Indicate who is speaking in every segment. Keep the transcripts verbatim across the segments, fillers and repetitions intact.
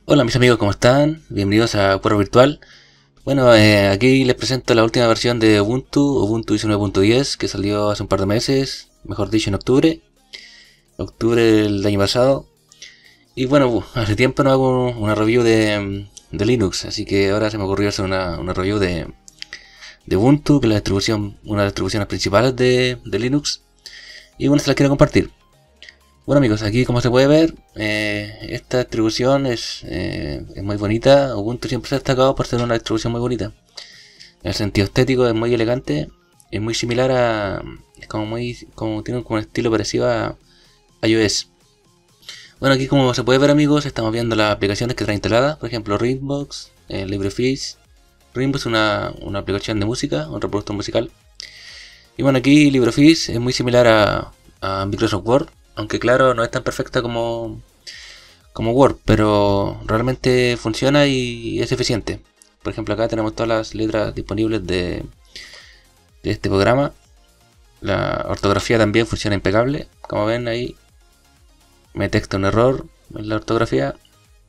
Speaker 1: Hola mis amigos, ¿cómo están? Bienvenidos a Cuervo Virtual. Bueno, eh, aquí les presento la última versión de Ubuntu, Ubuntu diecinueve punto diez, que salió hace un par de meses, mejor dicho en octubre, octubre del año pasado. Y bueno, hace tiempo no hago una review de, de Linux, así que ahora se me ocurrió hacer una, una review de, de Ubuntu, que es la distribución, una de las distribuciones principales de, de Linux. Y bueno, se la quiero compartir. Bueno amigos, aquí como se puede ver, eh, esta distribución es, eh, es muy bonita. Ubuntu siempre se ha destacado por ser una distribución muy bonita. En el sentido estético es muy elegante, es muy similar a... es como muy... como tiene como un estilo parecido a iOS. Bueno, aquí como se puede ver amigos, estamos viendo las aplicaciones que trae instaladas. Por ejemplo, Rimbox, eh, LibreOffice. Rimbox es una, una aplicación de música, un reproductor musical. Y bueno, aquí LibreOffice es muy similar a, a Microsoft Word. Aunque claro, no es tan perfecta como, como Word, pero realmente funciona y es eficiente. Por ejemplo, acá tenemos todas las letras disponibles de, de este programa. La ortografía también funciona impecable. Como ven ahí, me detecta un error en la ortografía.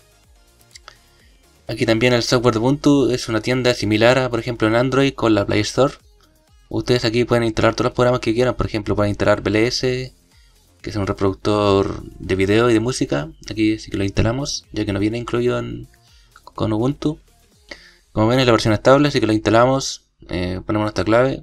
Speaker 1: Aquí también el software de Ubuntu es una tienda similar a, por ejemplo, en Android con la Play Store. Ustedes aquí pueden instalar todos los programas que quieran. Por ejemplo, pueden instalar B L S, que es un reproductor de video y de música. Aquí sí que lo instalamos, ya que no viene incluido en, con Ubuntu. Como ven, es la versión estable, así que lo instalamos, eh, ponemos nuestra clave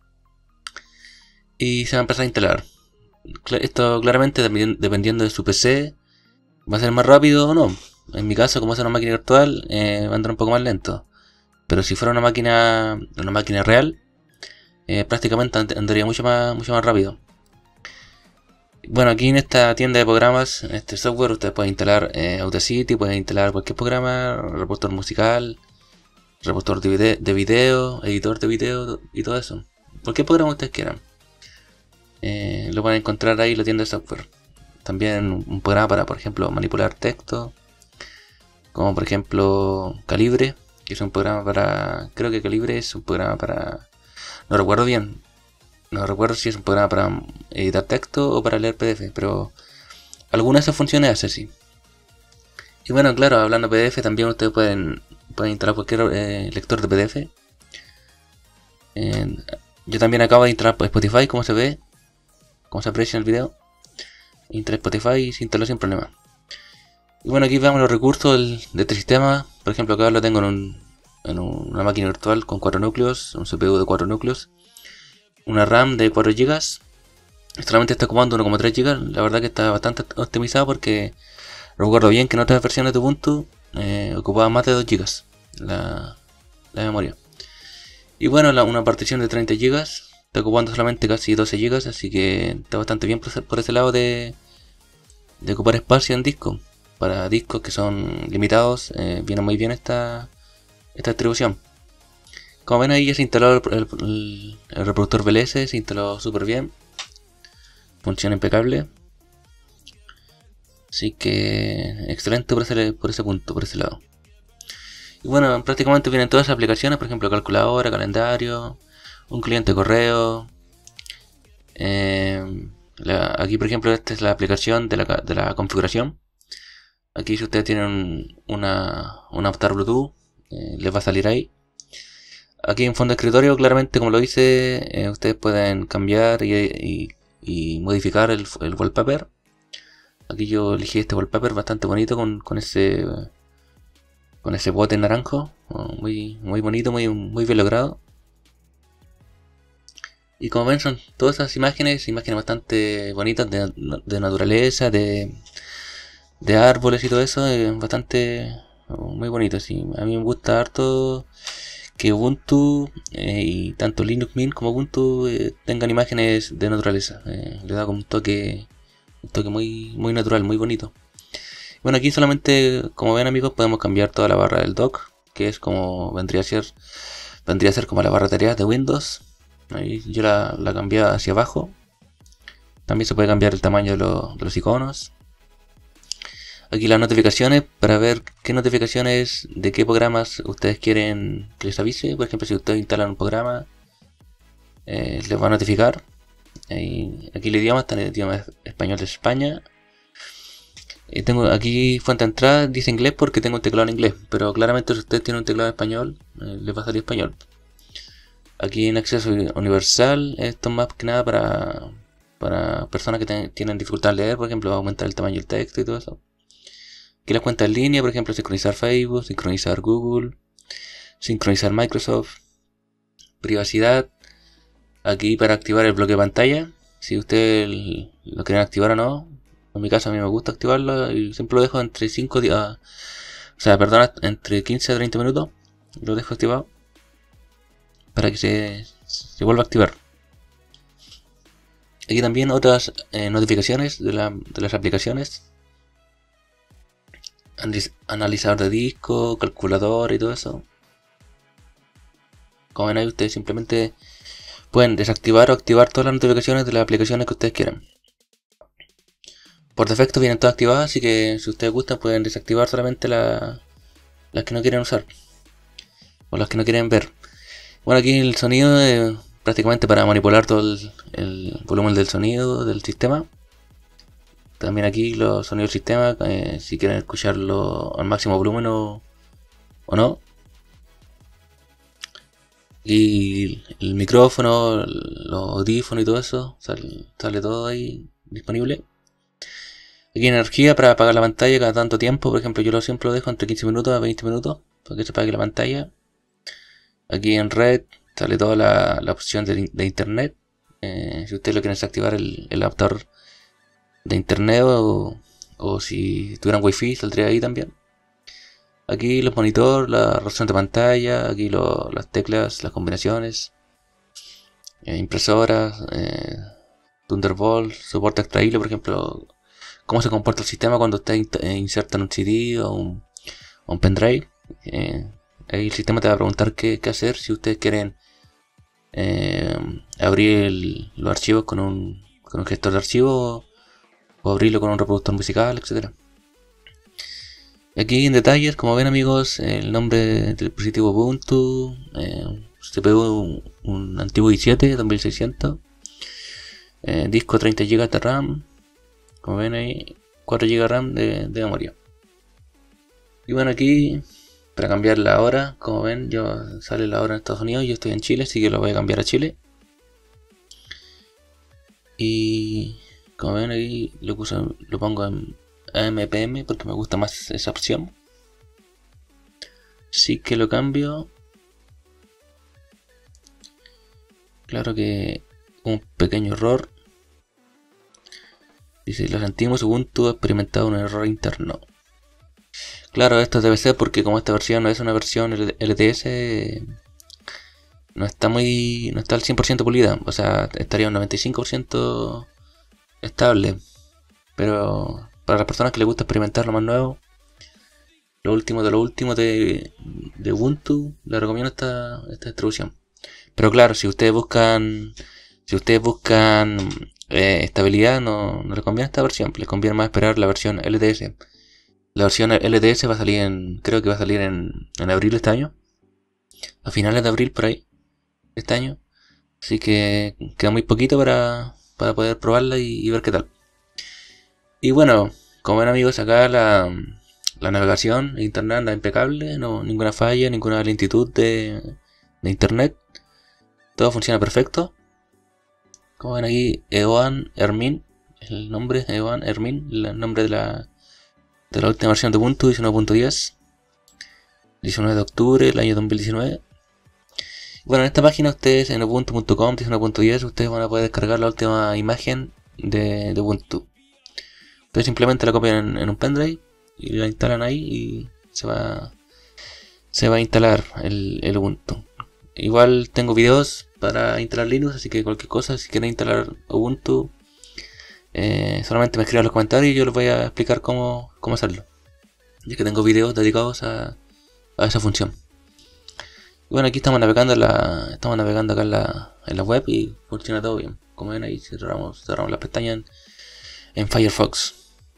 Speaker 1: y se va a empezar a instalar. Esto claramente dependiendo de su P C va a ser más rápido o no. En mi caso, como es una máquina virtual, eh, va a andar un poco más lento. Pero si fuera una máquina una máquina real, eh, prácticamente andaría mucho más, mucho más rápido. Bueno, aquí en esta tienda de programas, en este software, ustedes pueden instalar eh, Audacity, pueden instalar cualquier programa, reproductor musical, reproductor de video, de video, editor de video y todo eso. Cualquier programa ustedes quieran. Eh, lo van a encontrar ahí en la tienda de software. También un programa para, por ejemplo, manipular texto, como por ejemplo Calibre, que es un programa para... creo que Calibre es un programa para... no recuerdo bien. No recuerdo si es un programa para editar texto o para leer P D F, pero alguna de esas funciones hace sí. Y bueno, claro, hablando de P D F, también ustedes pueden, pueden instalar cualquier eh, lector de P D F. Eh, yo también acabo de instalar Spotify, como se ve, como se aprecia en el video. Instalé Spotify y se instaló sin problema. Y bueno, aquí vemos los recursos del, de este sistema. Por ejemplo, acá lo tengo en, un, en una máquina virtual con cuatro núcleos, un C P U de cuatro núcleos. Una RAM de cuatro gigas. Solamente está ocupando uno coma tres gigas. La verdad que está bastante optimizado porque recuerdo bien que en otras versiones de Ubuntu eh, ocupaba más de dos gigas la, la memoria. Y bueno, la, una partición de treinta gigas está ocupando solamente casi doce gigas, así que está bastante bien por, por ese lado de, de ocupar espacio en disco. Para discos que son limitados, eh, viene muy bien esta, esta distribución. Como ven ahí ya se instaló el, el, el, el reproductor B L S, se instaló súper bien. Funciona impecable. Así que excelente por ese, por ese punto, por ese lado. Y bueno, prácticamente vienen todas las aplicaciones, por ejemplo calculadora, calendario, un cliente de correo. Eh, la, aquí por ejemplo esta es la aplicación de la, de la configuración. Aquí si ustedes tienen una, un avatar Bluetooth, eh, les va a salir ahí. Aquí en fondo de escritorio, claramente como lo hice, eh, ustedes pueden cambiar y, y, y modificar el, el wallpaper. Aquí yo elegí este wallpaper bastante bonito con, con ese con ese bote naranjo, muy, muy bonito, muy, muy bien logrado. Y como ven son todas esas imágenes, imágenes bastante bonitas de, de naturaleza, de, de árboles y todo eso, eh, bastante muy bonito. Sí. A mí me gusta harto que Ubuntu eh, y tanto Linux Mint como Ubuntu eh, tengan imágenes de naturaleza. Eh, le da como un toque, un toque muy, muy natural, muy bonito. Bueno, aquí solamente, como ven amigos, podemos cambiar toda la barra del dock, que es como vendría a ser, vendría a ser como la barra de tareas de Windows. Ahí yo la, la cambié hacia abajo. También se puede cambiar el tamaño de, lo, de los iconos. Aquí las notificaciones para ver qué notificaciones de qué programas ustedes quieren que les avise. Por ejemplo, si ustedes instalan un programa, eh, les va a notificar. Ahí, aquí el idioma está en el idioma español de España. Eh, tengo aquí fuente de entrada, dice inglés porque tengo un teclado en inglés, pero claramente si usted tiene un teclado en español, eh, le va a salir español. Aquí en acceso universal, esto es más que nada para, para personas que ten, tienen dificultad en leer, por ejemplo, va a aumentar el tamaño del texto y todo eso. Aquí las cuentas en línea, por ejemplo, sincronizar Facebook, sincronizar Google, sincronizar Microsoft, privacidad. Aquí para activar el bloqueo de pantalla, si usted lo quieren activar o no. En mi caso a mí me gusta activarlo y siempre lo dejo entre cinco días, o sea, perdona, entre quince a treinta minutos. Lo dejo activado para que se, se vuelva a activar. Aquí también otras eh, notificaciones de, la, de las aplicaciones. Analizador de disco, calculador y todo eso. Como ven ahí, ustedes simplemente pueden desactivar o activar todas las notificaciones de las aplicaciones que ustedes quieran. Por defecto vienen todas activadas, así que si ustedes gustan pueden desactivar solamente la, las que no quieren usar o las que no quieren ver. Bueno, aquí el sonido es prácticamente para manipular todo el, el volumen del sonido del sistema. También aquí los sonidos del sistema, eh, si quieren escucharlo al máximo volumen o, o no. Y el micrófono, los audífonos y todo eso, sale, sale todo ahí disponible. Aquí energía para apagar la pantalla cada tanto tiempo, por ejemplo yo lo siempre lo dejo entre quince minutos a veinte minutos para que se apague la pantalla. Aquí en red sale toda la, la opción de, de internet. Eh, si ustedes lo quieren desactivar el, el adaptador de internet o, o si tuvieran wifi saldría ahí también. Aquí los monitores, la resolución de pantalla, aquí lo, las teclas, las combinaciones, eh, impresoras, eh, Thunderbolt, soporte extraíble, por ejemplo, cómo se comporta el sistema cuando usted inserta en un C D o un, o un pendrive. Eh, ahí el sistema te va a preguntar qué, qué hacer si ustedes quieren eh, abrir el, los archivos con un, con un gestor de archivos o abrirlo con un reproductor musical, etcétera. Aquí en detalles, como ven amigos, el nombre del dispositivo Ubuntu, eh, C P U un, un antiguo i siete dos mil seiscientos, eh, disco treinta gigas de RAM, como ven ahí, cuatro gigas de RAM de, de memoria. Y bueno, aquí para cambiar la hora, como ven, yo sale la hora en Estados Unidos, yo estoy en Chile, así que lo voy a cambiar a Chile. Y como ven ahí lo, puse, lo pongo en A M P M porque me gusta más esa opción. Sí que lo cambio. Claro que un pequeño error. Dice, lo sentimos, Ubuntu ha experimentado un error interno. Claro, esto debe ser porque como esta versión no es una versión L T S, no está muy, no está al cien por ciento pulida. O sea, estaría un noventa y cinco por ciento estable. Pero para las personas que les gusta experimentar lo más nuevo, lo último de lo último de, de Ubuntu, les recomiendo esta, esta distribución. Pero claro, si ustedes buscan si ustedes buscan eh, estabilidad, no, no les conviene esta versión, les conviene más esperar la versión L T S. La versión L T S va a salir en, creo que va a salir en, en abril de este año, a finales de abril por ahí, este año. Así que queda muy poquito para, para poder probarla y, y ver qué tal. Y bueno, como ven amigos, acá la, la navegación internet anda impecable, no ninguna falla, ninguna lentitud de, de internet. Todo funciona perfecto. Como ven aquí, Eoan Hermin, el nombre, Eoan Hermin, el nombre de la, de la última versión de Ubuntu, diecinueve punto diez. diecinueve de octubre del año dos mil diecinueve. Bueno, en esta página ustedes, en ubuntu punto com, diecinueve punto diez, ustedes van a poder descargar la última imagen de, de Ubuntu. Ustedes simplemente la copian en, en un pendrive y la instalan ahí y se va se va a instalar el, el Ubuntu. Igual tengo videos para instalar Linux, así que cualquier cosa, si quieren instalar Ubuntu, eh, solamente me escriban en los comentarios y yo les voy a explicar cómo, cómo hacerlo, ya que tengo videos dedicados a, a esa función. Y bueno, aquí estamos navegando en la, estamos navegando acá en la, en la web y funciona todo bien. Como ven ahí cerramos, cerramos la pestaña en, en Firefox.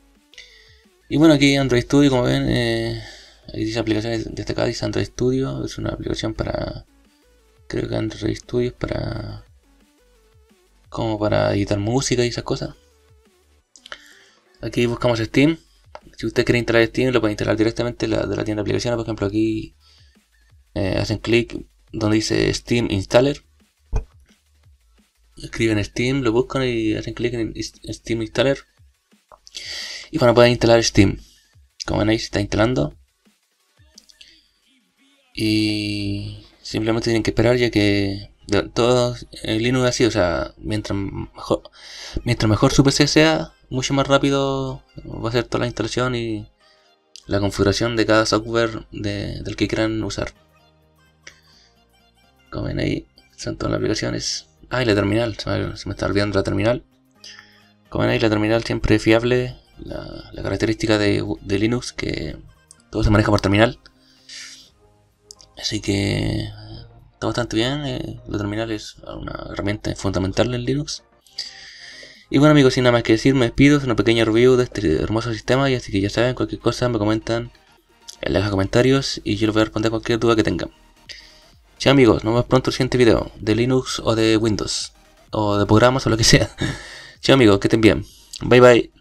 Speaker 1: Y bueno, aquí Android Studio, como ven, eh, ahí dice aplicaciones destacadas, dice Android Studio, es una aplicación para, creo que Android Studio es para, como para editar música y esas cosas. Aquí buscamos Steam, Si usted quiere instalar Steam, lo puede instalar directamente de la, de la tienda de aplicaciones. Por ejemplo, aquí eh, hacen clic donde dice Steam Installer. Escriben Steam, lo buscan y hacen clic en Steam Installer. Y van a poder instalar Steam. Como veis, está instalando. Y simplemente tienen que esperar, ya que todo en Linux así, o sea, mientras mejor, mientras mejor su P C sea, mucho más rápido va a ser toda la instalación y la configuración de cada software de, del que quieran usar. Como ven ahí, son todas las aplicaciones. Ah, y la terminal, se me, se me está olvidando la terminal. Como ven ahí, la terminal siempre es fiable. La, la característica de, de Linux, que todo se maneja por terminal. Así que está bastante bien. Eh, la terminal es una herramienta fundamental en Linux. Y bueno amigos, sin nada más que decir, me despido. Es una pequeña review de este hermoso sistema. Y así que ya saben, cualquier cosa me comentan en la caja de comentarios y yo les voy a responder cualquier duda que tengan. Chao amigos, nos vemos pronto en el siguiente video de Linux o de Windows o de programas o lo que sea. Chao amigos, que estén bien. Bye bye.